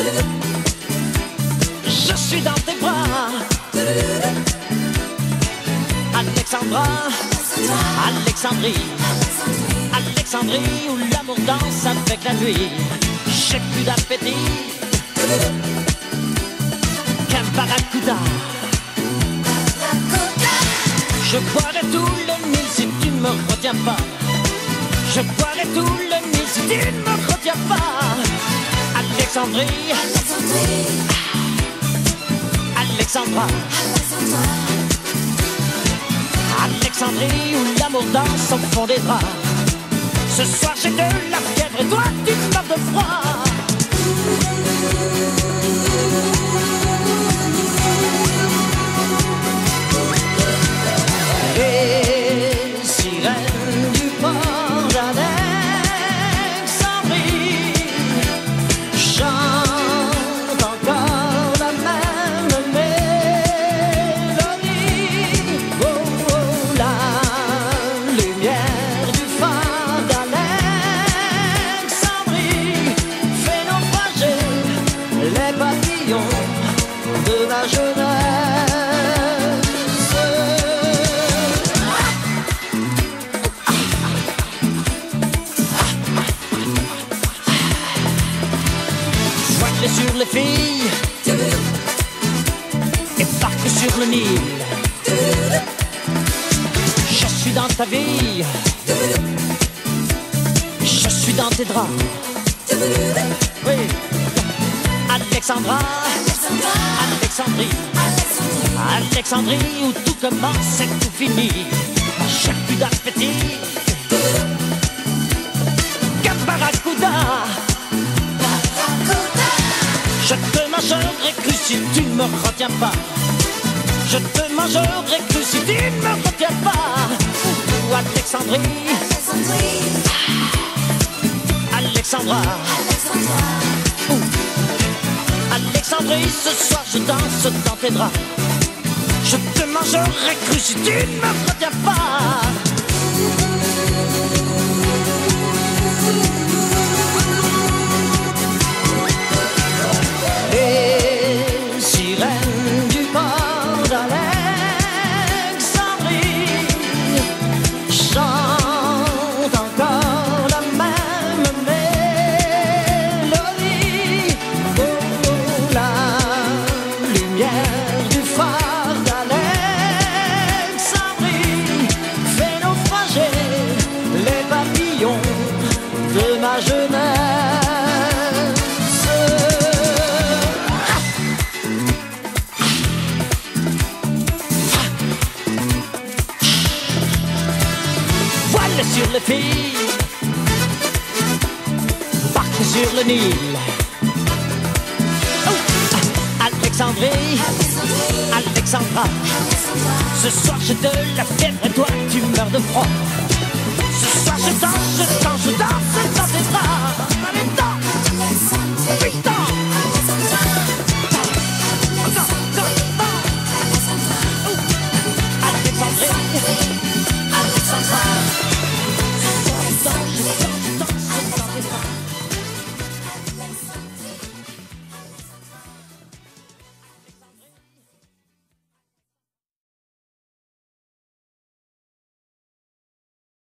Je suis dans tes bras, Alexandra, Alexandrie, Alexandrie où l'amour danse avec la nuit. J'ai plus d'appétit qu'un barracuda. Je boirai tout le Nil si tu ne me retiens pas. Je boirai tout le Nil si tu ne me retiens pas. Alexandrie, Alexandra, Alexandrie où l'amour danse au fond des draps. Ce soir j'ai de la fièvre et toi tu meurs de froid. Les sirènes du port d'Alexandrie chantent encore la même mélodie. Oh, oh, la lumière du phare d'Alexandrie fait naufrager les papillons de ma jeunesse. Sur les filles et parque sur le Nil. Je suis dans ta vie, je suis dans tes draps. Oui, Alexandra, Alexandrie, Alexandrie où tout commence et tout finit. J'ai plus d'appétit qu'un barracuda. Je te mangerai cru si tu ne me retiens pas. Je te mangerai cru si tu ne me retiens pas. Ou Alexandrie, Alexandra, Alexandrie, ce soir je danse dans tes draps. Je te mangerai cru si tu ne me retiens pas. Les sirènes du port d'Alexandrie chantent encore la même mélodie. Oh, la lumière du phare d'Alexandrie fait naufrager les papillons de ma jeunesse. Sur les filles, parque sur le Nil. Oh, Alexandrie, Alexandra, ce soir j'ai de la fièvre et toi tu meurs de froid. Ce soir je danse, je danse, je danse